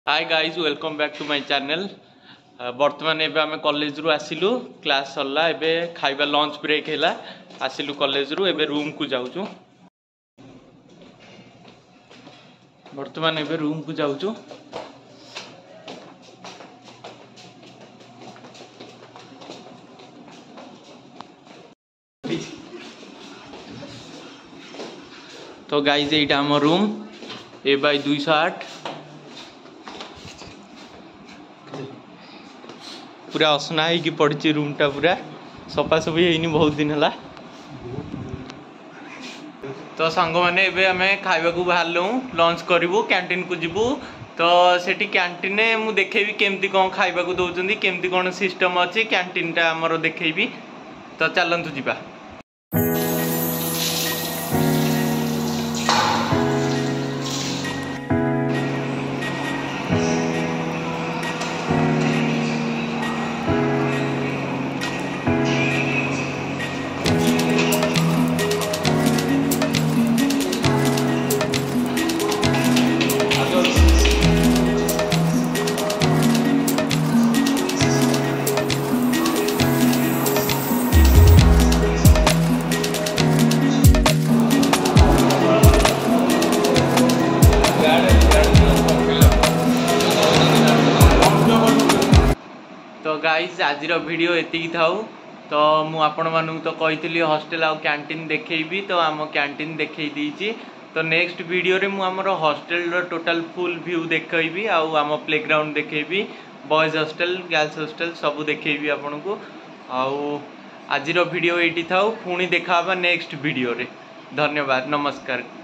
Hi guys welcome back to my channel. बर्तमान एबे आमे कॉलेज रु आसिलु, क्लास सरला, एबे खाइबा लंच ब्रेक हैला, आसिलु कॉलेज रु, एबे रूम को जाउछु। बर्तमान एबे रूम को जाउछु। तो गाइज एटा हम रूम ए बाय 208 पूरा असना है कि पड़ी रूम टा पूरा सफा सफी है बहुत दिन है। तो सांग मैंने एबे हमें खाइबा को बाहर लूँ, लंच करूँ, कैंटीन को जीवु। तो सेठी कैंटीन मु देखेबी केमती कौन खाइबा को दौरान, केमती कौन सिस्टम अच्छी कैंटीन टा आमर देखेबी। तो चलतु जीवा। तो गाइज आज वीडियो एतिकी थाउ। तो मु आपण मानू तो कही हॉस्टेल आ कैंटीन देखी, तो आम कैंटीन देखई दीची। तो नेक्स्ट वीडियो रे मु हमर हॉस्टेल रो टोटल फुल व्यू देखैबी, आउ आम प्लेग्राउंड देखैबी, बॉयज हॉस्टेल गर्ल्स हॉस्टेल सब देखैबी आपन को। आउ आज वीडियो एटी थाउ, पुणी देखा नेक्स्ट वीडियो रे। धन्यवाद, नमस्कार।